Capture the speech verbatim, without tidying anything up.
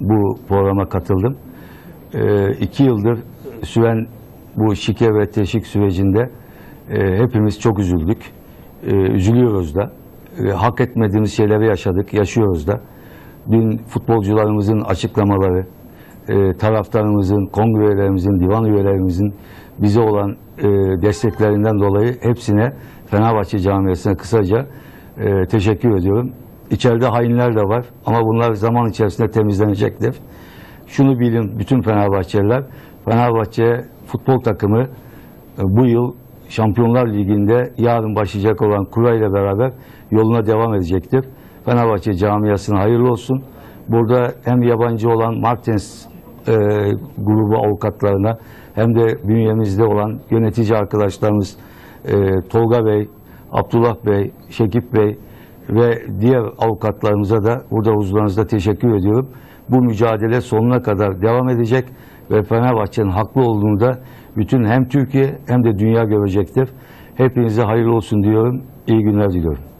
bu programa katıldım. E, iki yıldır süren bu şike ve teşvik sürecinde e, hepimiz çok üzüldük. E, üzülüyoruz da. E, hak etmediğimiz şeyleri yaşadık, yaşıyoruz da. Dün futbolcularımızın açıklamaları, e, taraftarımızın, kongre üyelerimizin, divan üyelerimizin bize olan e, desteklerinden dolayı hepsine, Fenerbahçe camiasına kısaca e, teşekkür ediyorum. İçeride hainler de var ama bunlar zaman içerisinde temizlenecektir. Şunu bilin bütün Fenerbahçeliler, Fenerbahçe futbol takımı e, bu yıl Şampiyonlar Ligi'nde yarın başlayacak olan kura ile beraber yoluna devam edecektir. Fenerbahçe camiasına hayırlı olsun. Burada hem yabancı olan Martens e, grubu avukatlarına hem de bünyemizde olan yönetici arkadaşlarımız e, Tolga Bey, Abdullah Bey, Şekip Bey ve diğer avukatlarımıza da burada huzurlarınızda teşekkür ediyorum. Bu mücadele sonuna kadar devam edecek ve Fenerbahçe'nin haklı olduğunu da bütün hem Türkiye hem de dünya görecektir. Hepinize hayırlı olsun diyorum. İyi günler diliyorum.